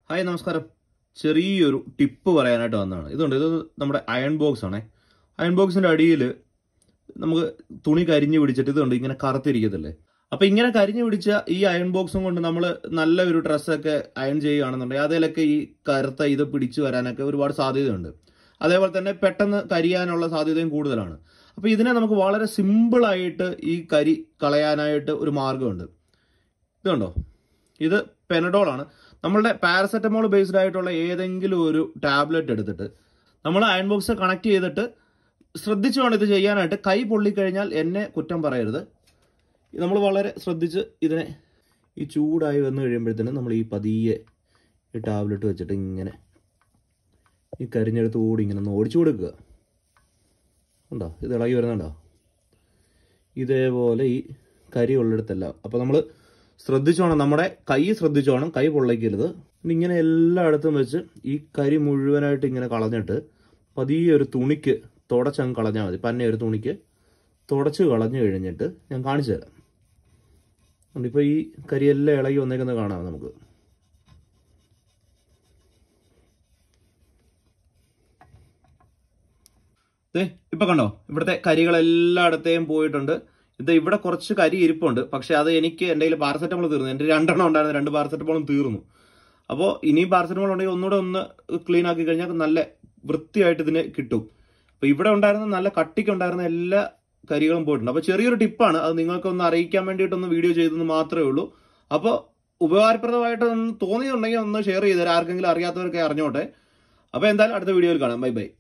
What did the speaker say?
Hi നമസ്കാരം. ചെറിയൊരു tip പറയാനായിട്ട് വന്നതാണ്. ഇത് നമ്മുടെ അയൺ ബോക്സ് ആണേ. അയൺ ബോക്സിന്റെ അടിയിൽ നമുക്ക് തുണി കരിഞ്ഞു പിടിച്ചിട്ട് ഇതുണ്ട് ഇങ്ങനെ കറുത്തിരിക്കത്തില്ലേ. അപ്പൊ ഇങ്ങനെ കരിഞ്ഞു പിടിച്ച ഈ അയൺ ബോക്സും കൊണ്ട് നമ്മൾ നല്ല ഒരു ഡ്രസ്സൊക്കെ അയൺ ചെയ്യുകയാണെന്നുണ്ടെങ്കിൽ അതിലൊക്കെ ഈ കറുത്ത ഇത് പിടിച്ചു വരാനൊക്കെ ഒരുപാട് സാധ്യതയുണ്ട്. അതേപോലെ തന്നെ പെട്ടെന്ന് കരിയാനുള്ള സാധ്യതയും കൂടുതലാണ്. അപ്പൊ ഇതിനെ നമുക്ക് വളരെ സിമ്പിളായിട്ട് ഈ കരി കളയാനായിട്ട് ഒരു മാർഗമുണ്ട്. ഇതുണ്ടോ, ഇത് പെനഡോൾ ആണ്. നമ്മളുടെ പാരസെറ്റമോൾ ബേസ്ഡ് ആയിട്ടുള്ള ഏതെങ്കിലും ഒരു ടാബ്ലറ്റ് എടുത്തിട്ട് നമ്മൾ അയൺ ബോക്സ് കണക്ട് ചെയ്തിട്ട് ശ്രദ്ധിച്ചു വേണം ഇത് ചെയ്യാനായിട്ട്. കൈ പൊള്ളിക്കഴിഞ്ഞാൽ എന്നെ കുറ്റം പറയരുത്. നമ്മൾ വളരെ ശ്രദ്ധിച്ച് ഇതിനെ ഈ ചൂടായി വന്നു കഴിയുമ്പോഴത്തേനും നമ്മൾ ഈ പതിയെ ഈ ടാബ്ലറ്റ് വെച്ചിട്ട് ഇങ്ങനെ ഈ കരിഞ്ഞെടുത്ത് കൂടി ഇങ്ങനെ ഒന്ന് ഓടിച്ചു കൊടുക്കുക. ഉണ്ടോ, ഇത് ഇളകി വരുന്നുണ്ടോ? ഇതേപോലെ ഈ കരി ഉള്ളിടത്തെല്ലാം. അപ്പോൾ നമ്മൾ ശ്രദ്ധിച്ചോണം, നമ്മുടെ കൈ ശ്രദ്ധിച്ചോണം, കൈ പൊള്ളയ്ക്കരുത്. ഇങ്ങനെ എല്ലായിടത്തും വെച്ച് ഈ കരി മുഴുവനായിട്ട് ഇങ്ങനെ കളഞ്ഞിട്ട് പതിയെ ഒരു തുണിക്ക് തുടച്ചങ്ങ് കളഞ്ഞാൽ മതി. പന്നെ ഒരു തുണിക്ക് തുടച്ച് കളഞ്ഞു കഴിഞ്ഞിട്ട് ഞാൻ കാണിച്ചു തരാം. ഇപ്പോൾ ഈ കരിയെല്ലാം ഇളകി വന്നേക്കുന്നത് കാണാം നമുക്ക്. ഇപ്പൊ കണ്ടോ, ഇവിടുത്തെ കരികളെല്ലായിടത്തെയും പോയിട്ടുണ്ട്. ഇത് ഇവിടെ കുറച്ച് കരി ഇരിപ്പുണ്ട്, പക്ഷെ അത് എനിക്ക് എൻ്റെ കയ്യിൽ പാരസെറ്റമോൾ തീർന്നു. എൻ്റെ 2 ഉണ്ടായിരുന്നു, 2 പാരസെറ്റമോളും തീർന്നു. അപ്പോൾ ഇനിയും പാരസെറ്റമോൾ ഉണ്ടെങ്കിൽ ഒന്നുകൂടെ ഒന്ന് ക്ലീൻ ആക്കി കഴിഞ്ഞാൽ നല്ല വൃത്തിയായിട്ട് ഇതിന് കിട്ടും. അപ്പോൾ ഇവിടെ ഉണ്ടായിരുന്ന നല്ല കട്ടിക്കുണ്ടായിരുന്ന എല്ലാ കരികളും പോയിട്ടുണ്ട്. അപ്പോൾ ചെറിയൊരു ടിപ്പാണ്, അത് നിങ്ങൾക്കൊന്ന് അറിയിക്കാൻ വേണ്ടിയിട്ടൊന്ന് വീഡിയോ ചെയ്തെന്ന് മാത്രമേ ഉള്ളൂ. അപ്പോൾ ഉപകാരപ്രദമായിട്ട് തോന്നിയിട്ടുണ്ടെങ്കിൽ ഒന്ന് ഷെയർ ചെയ്തേരാം, ആർക്കെങ്കിലും അറിയാത്തവരൊക്കെ അറിഞ്ഞോട്ടെ. അപ്പോൾ എന്തായാലും അടുത്ത വീഡിയോയിൽ കാണാം. Bye by.